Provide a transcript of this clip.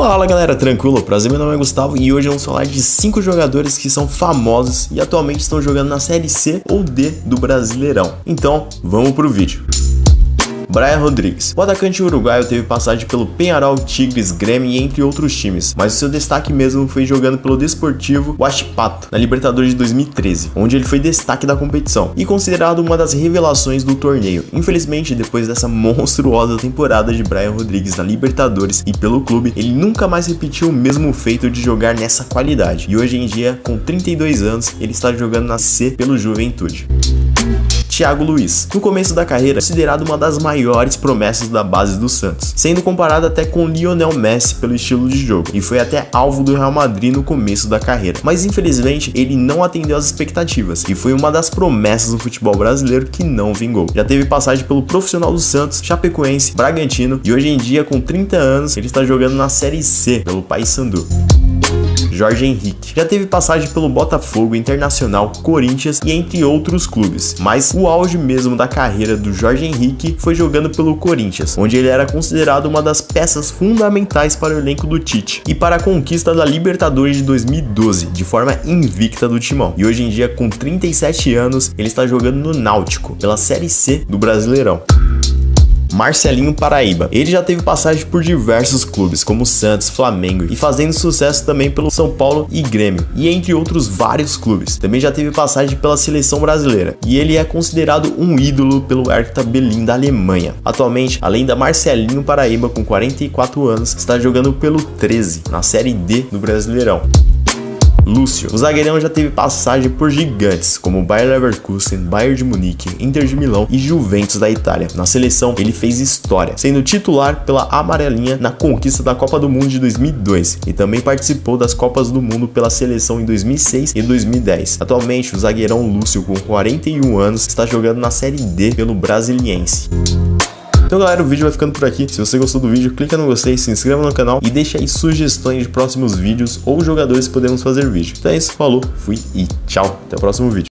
Fala galera, tranquilo? Prazer, meu nome é Gustavo e hoje vamos falar de 5 jogadores que são famosos e atualmente estão jogando na Série C ou D do Brasileirão. Então, vamos pro vídeo. Brian Rodrigues. O atacante uruguaio teve passagem pelo Peñarol, Tigres, Grêmio e entre outros times, mas o seu destaque mesmo foi jogando pelo Desportivo Huachipato, na Libertadores de 2013, onde ele foi destaque da competição e considerado uma das revelações do torneio. Infelizmente, depois dessa monstruosa temporada de Brian Rodrigues na Libertadores e pelo clube, ele nunca mais repetiu o mesmo feito de jogar nessa qualidade, e hoje em dia, com 32 anos, ele está jogando na C pelo Juventude. Thiago Luiz. No começo da carreira, considerado uma das maiores promessas da base do Santos, sendo comparado até com Lionel Messi pelo estilo de jogo, e foi até alvo do Real Madrid no começo da carreira, mas infelizmente ele não atendeu às expectativas e foi uma das promessas do futebol brasileiro que não vingou. Já teve passagem pelo Profissional do Santos, Chapecoense, Bragantino e hoje em dia, com 30 anos, ele está jogando na Série C pelo Paysandu. Jorge Henrique. Já teve passagem pelo Botafogo, Internacional, Corinthians e entre outros clubes, mas o auge mesmo da carreira do Jorge Henrique foi jogando pelo Corinthians, onde ele era considerado uma das peças fundamentais para o elenco do Tite e para a conquista da Libertadores de 2012, de forma invicta do timão. E hoje em dia, com 37 anos, ele está jogando no Náutico, pela Série C do Brasileirão. Marcelinho Paraíba. Ele já teve passagem por diversos clubes, como Santos, Flamengo e fazendo sucesso também pelo São Paulo e Grêmio, e entre outros vários clubes. Também já teve passagem pela seleção brasileira, e ele é considerado um ídolo pelo Hertha Berlim da Alemanha. Atualmente, além da Marcelinho Paraíba, com 44 anos, está jogando pelo 13, na Série D do Brasileirão. Lúcio. O zagueirão já teve passagem por gigantes como Bayer Leverkusen, Bayern de Munique, Inter de Milão e Juventus da Itália. Na seleção, ele fez história, sendo titular pela amarelinha na conquista da Copa do Mundo de 2002 e também participou das Copas do Mundo pela seleção em 2006 e 2010. Atualmente, o zagueirão Lúcio, com 41 anos, está jogando na Série D pelo Brasiliense. Então galera, o vídeo vai ficando por aqui. Se você gostou do vídeo, clica no gostei, se inscreva no canal e deixa aí sugestões de próximos vídeos ou jogadores que podemos fazer vídeo. Então é isso, falou, fui e tchau. Até o próximo vídeo.